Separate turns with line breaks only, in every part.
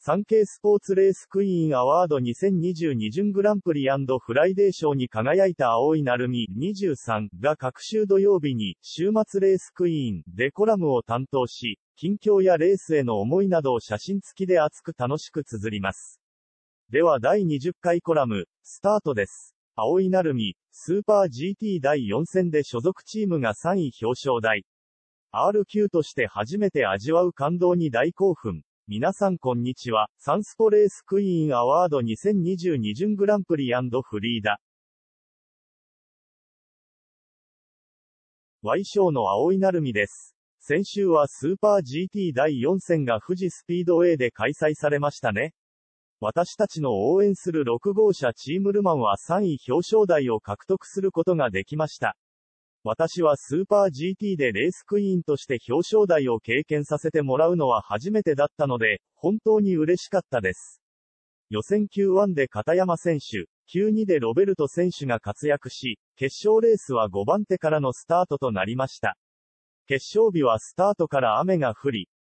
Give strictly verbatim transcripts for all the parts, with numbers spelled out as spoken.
サンケイスポーツレースクイーンアワードにせんにじゅうに準グランプリ&フライデー賞に輝いた青井成美にじゅうさんが各週土曜日に週末レースクイーンでコラムを担当し、近況やレースへの思いなどを写真付きで熱く楽しく綴ります。ではだいにじゅっかいコラム、スタートです。青井成美、スーパー ジーティー だいよん戦で所属チームがさんい表彰台。アールキュー として初めて味わう感動に大興奮。皆さんこんにちは。サンスポレースクイーンアワードにせんにじゅうに準グランプリ&フリーダ。Y 賞の青井成美です。先週はスーパー ジーティー だいよん戦が富士スピードウェイで開催されましたね。私たちの応援するろく号車チームルマンはさんい表彰台を獲得することができました。私はスーパー ジーティー でレースクイーンとして表彰台を経験させてもらうのは初めてだったので、本当に嬉しかったです。予選 キューワン で片山選手、キューに でロベルト選手が活躍し、決勝レースはごばん手からのスタートとなりました。決勝日はスタートから雨が降り、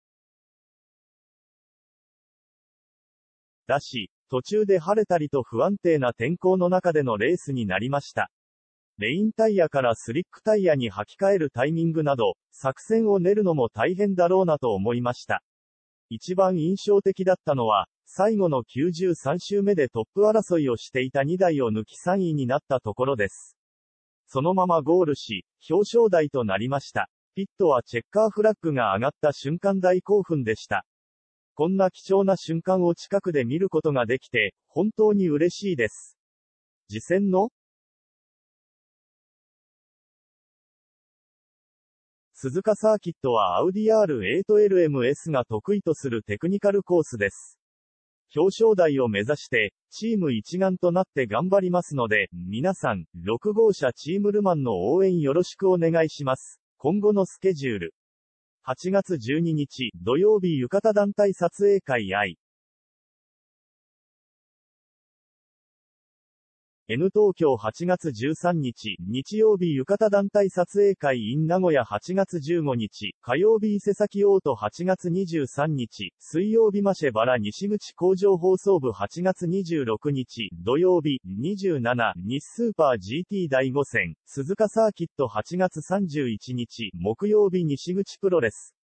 だし、途中で晴れたりと不安定な天候の中でのレースになりました。レインタイヤからスリックタイヤに履き替えるタイミングなど、作戦を練るのも大変だろうなと思いました。一番印象的だったのは、最後のきゅうじゅうさん周目でトップ争いをしていたにだいを抜きさんいになったところです。そのままゴールし、表彰台となりました。ピットはチェッカーフラッグが上がった瞬間大興奮でした。こんな貴重な瞬間を近くで見ることができて、本当に嬉しいです。次戦の鈴鹿サーキットはアウディ アールエイトエルエムエス が得意とするテクニカルコースです。表彰台を目指して、チーム一丸となって頑張りますので、皆さん、ろく号車チームルマンの応援よろしくお願いします。今後のスケジュール。はちがつじゅうににち、土曜日浴衣団体撮影会 アイエヌ 東京はちがつじゅうさんにち、日曜日浴衣団体撮影会 in 名古屋はちがつじゅうごにち、火曜日伊勢崎オートはちがつにじゅうさんにち、水曜日マシェバラ西口工場放送部はちがつにじゅうろくにち、土曜日にじゅうしち日スーパー ジーティー だいご戦、鈴鹿サーキットはちがつさんじゅういちにち、木曜日西口プロレス。